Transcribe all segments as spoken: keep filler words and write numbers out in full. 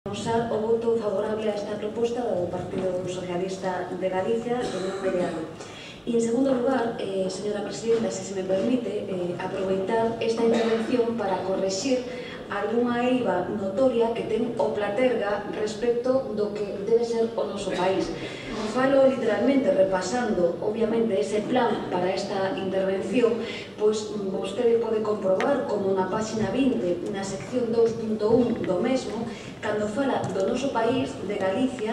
O voto favorable a esta proposta do Partido Socialista de Galicia de non mediano. E, en segundo lugar, eh, señora Presidenta, se se me permite, eh, aproveitar esta intervención para correxir algunha eiva notoria que ten o Platerga respecto do que debe ser o noso país. Falo literalmente repasando, obviamente, ese plan para esta intervención, pois vostede pode comprobar como na páxina vinte, na sección dous punto un do mesmo, cando fala do noso país, de Galicia,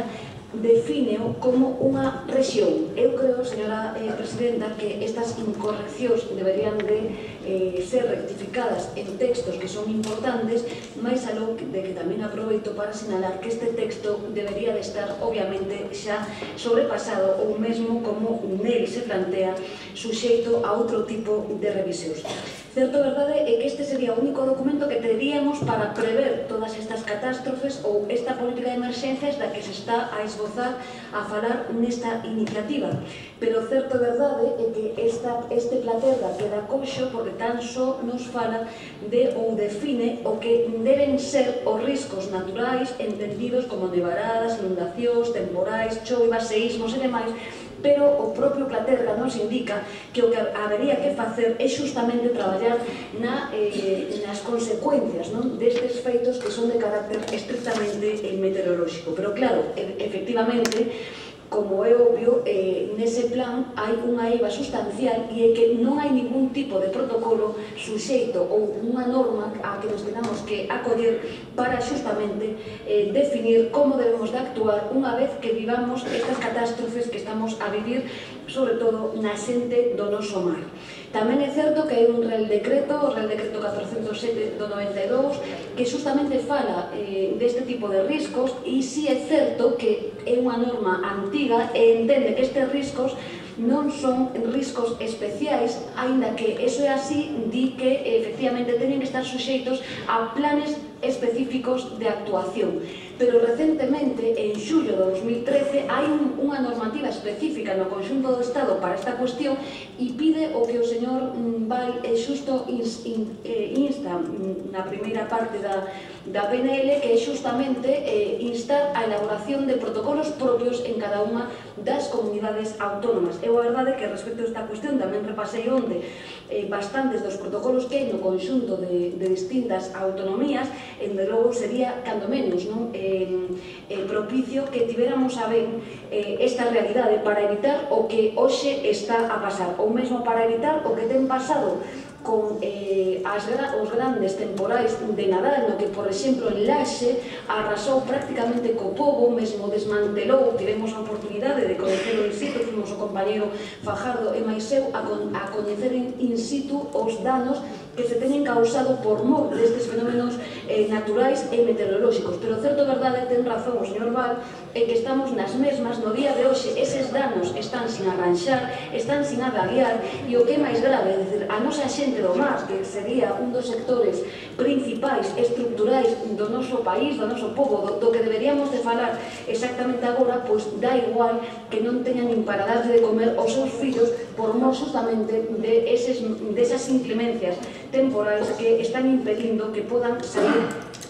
defíneo como unha rexión. Eu creo, señora eh, Presidenta, que estas incorreccións deberían de eh, ser rectificadas en textos que son importantes, máis aló de que tamén aproveito para sinalar que este texto debería de estar, obviamente, xa sobrepasado ou mesmo como nel se plantea suxeito a outro tipo de revisións. Certo verdade é que este sería o único documento que teríamos para prever todas estas catástrofes ou esta política de emerxencias da que se está a esbozar a falar nesta iniciativa. Pero certo verdade é que esta, este Platerga queda coxo porque tan só nos fala de ou define o que deben ser os riscos naturais entendidos como nevaradas, inundacións, temporais, choivas, seísmos e demais, pero o propio Platerga nos indica que o que habería que facer é xustamente traballar na, eh, nas consecuencias, non, destes feitos que son de carácter estrictamente eh, meteorolóxico. Pero claro, e efectivamente, como é obvio, eh, nese plan hai unha eiva sustancial e é que non hai ningún tipo de protocolo suxeito ou unha norma a que nos tenamos que acoller para xustamente eh, definir como debemos de actuar unha vez que vivamos estas catástrofes que estamos a vivir, sobre todo na xente do noso mar. Tamén é certo que hai un Real Decreto, o Real Decreto catrocentos sete do noventa e dous, que xustamente fala eh, deste tipo de riscos e si é certo que é unha norma antiga e entende que estes riscos non son riscos especiais, aínda que eso é así, di que efectivamente teñen que estar suxeitos a planes específicos de actuación. Pero recentemente, en xullo de dos mil trece, hai un, unha normativa específica no conxunto do Estado para esta cuestión e pide o que o señor Val eh, xusto ins, in, eh, insta na primeira parte da, da P N L, que é xustamente eh, instar a elaboración de protocolos propios en cada unha das comunidades autónomas. Eu a verdade que respecto a esta cuestión tamén repasei onde eh, bastantes dos protocolos que hai no conxunto de, de distintas autonomías, en de logo sería, cando menos, non? Eh, eh, propicio que tiveramos a ben eh, esta realidade para evitar o que hoxe está a pasar, ou mesmo para evitar o que ten pasado con eh, as, os grandes temporais de Nadal, no que, por exemplo, en Laxe arrasou prácticamente co pobo, mesmo desmantelou, tivemos a oportunidade de coñecer in situ, fomos o compañeiro Fajardo e máis eu a, con, a coñecer in situ os danos que se teñen causado por mor destes fenómenos eh, naturais e meteorolóxicos. Pero certo verdade, ten razón o señor Val, é que estamos nas mesmas, no día de hoxe eses danos están sin arranxar, están sin avaliar, e o que é máis grave, é dicir, a nosa xente do mar, que sería un dos sectores principais, estructurais do noso país, do noso povo, do, do que deberíamos de falar exactamente agora, pois dá igual que non teñan nin para darse de comer aos seus fillos por mor justamente de eses, desas inclemencias temporais que están impedindo que podan sair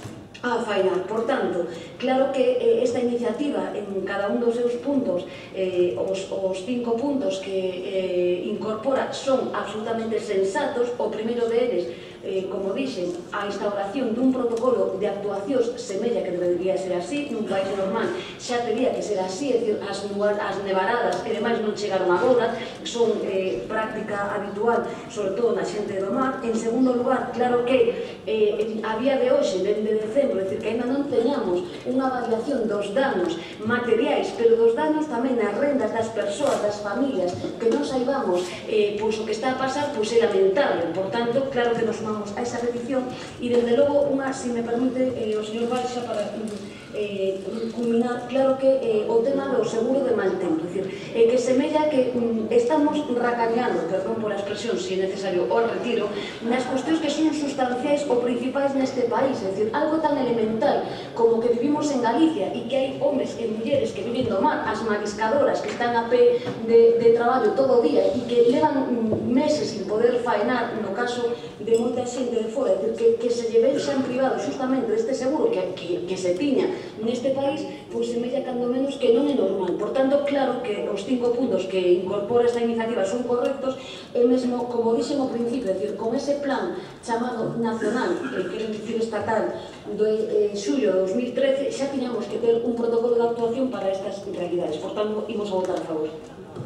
a fainar. Por tanto, claro que eh, esta iniciativa en cada un dos seus puntos, eh, os, os cinco puntos que eh, incorpora son absolutamente sensatos. O primeiro deles, eh, como dixen, a instauración dun protocolo de actuacións semella que debería ser así, nun país normal xa teria que ser así, é dicir, as, as nevaradas e demais non chegaron agora, son eh, práctica habitual, sobre todo na xente do mar. En segundo lugar, claro que eh, a día de hoxe, dende decembro, é dicir, que ainda non teñamos unha avaliación dos danos materiais, pero dos danos tamén nas rendas das persoas, das familias, que non saibamos eh, pois o que está a pasar, pois é lamentable. Por tanto, claro que nos sumamos a esa petición e, desde logo, unha, se me permite, eh, o señor Baixa, para eh, culminar, claro que eh, o tema do seguro de mal tempo, é dicir, eh, que semella que mm, estamos racaneando, perdón por a expresión, se é necesario, o retiro, nas cuestións que son sustanciais ou principais neste país, é dicir, algo tan elemental como que vivimos en Galicia e que hai homes e mulleres que viven do mar, as mariscadoras que están a pé de, de traballo todo o día e que levan mm, meses sin poder faenar, no caso de moita xente de fora, que, que se lle venxa en privado justamente este seguro que, que, que se tiña neste país, pois semella cando menos que non é normal. Por tanto, claro que os cinco puntos que incorpora esta iniciativa son correctos, e mesmo, como dixen ao principio, é dicir, con ese plan chamado nacional, eh, quero dicir estatal, do eh, xullo de dos mil trece, xa tiñamos que ter un protocolo de actuación para estas realidades. Por tanto, imos a votar a favor.